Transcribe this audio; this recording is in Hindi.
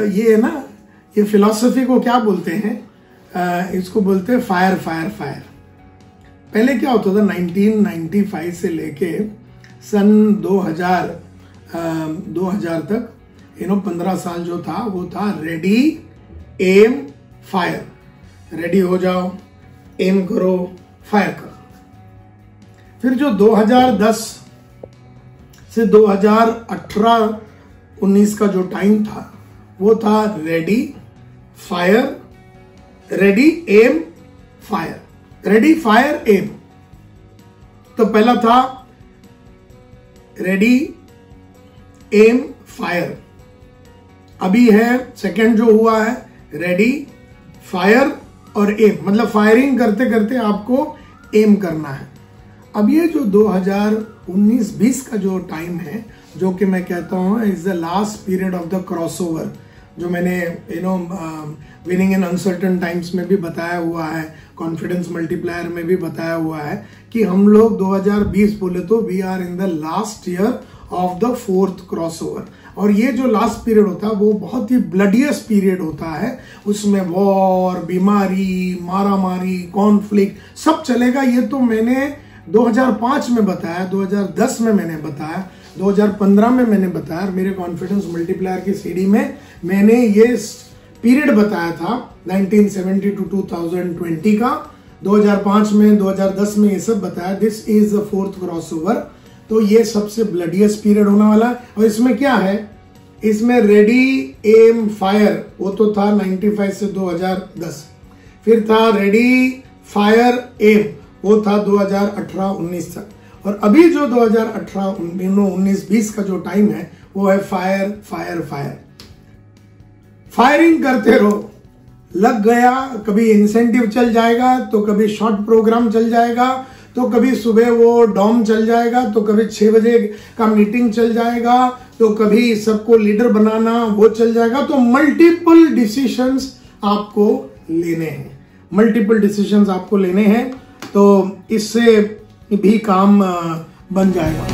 ये है ना, ये फिलॉसफी को क्या बोलते हैं, इसको बोलते हैं फायर फायर फायर। पहले क्या होता था, 1995 से लेके सन 2000 तक 15 साल जो था वो था रेडी एम फायर। रेडी हो जाओ, एम करो, फायर करो। फिर जो 2010 से 2018-19 का जो टाइम था वो था ready fire, ready aim fire, ready fire aim. तो पहला था रेडी एम फायर, अभी है सेकंड जो हुआ है रेडी फायर और एम, मतलब फायरिंग करते करते आपको एम करना है। अब ये जो 2019-20 का जो टाइम है, जो कि मैं कहता हूं is the last period of the crossover, जो मैंने विनिंग इन अनसर्टन टाइम्स में भी बताया हुआ है, कॉन्फिडेंस मल्टीप्लायर में भी बताया हुआ है कि हम लोग 2020 बोले तो we are in the last year of the fourth crossover. और ये जो लास्ट पीरियड होता है वो बहुत ही ब्लडियस्ट पीरियड होता है, उसमें वॉर, बीमारी, मारामारी, कॉन्फ्लिक्ट सब चलेगा। ये तो मैंने 2005 में बताया, 2010 में मैंने बताया, 2015 में मैंने बताया, मेरे कॉन्फिडेंस मल्टीप्लायर की सीडी में मैंने ये पीरियड बताया था 1970 to 2020 का, 2005 में, 2010 में ये सब बताया। This is the fourth crossover. तो ये सबसे ब्लडियस्ट पीरियड होने वाला है। और इसमें क्या है, इसमें रेडी एम फायर वो तो था 95 से 2010, फिर था रेडी फायर एम वो था 2018-19 तक, और अभी जो 2018-19-20 का जो टाइम है वो है फायर फायर फायर। फायरिंग करते रहो, लग गया, कभी इंसेंटिव चल जाएगा, तो कभी शॉर्ट प्रोग्राम चल जाएगा, तो कभी सुबह वो डॉम चल जाएगा, तो कभी 6 बजे का मीटिंग चल जाएगा, तो कभी सबको लीडर बनाना वो चल जाएगा। तो मल्टीपल डिसीजंस आपको लेने हैं, मल्टीपल डिसीजंस आपको लेने हैं, तो इससे भी काम बन जाएगा।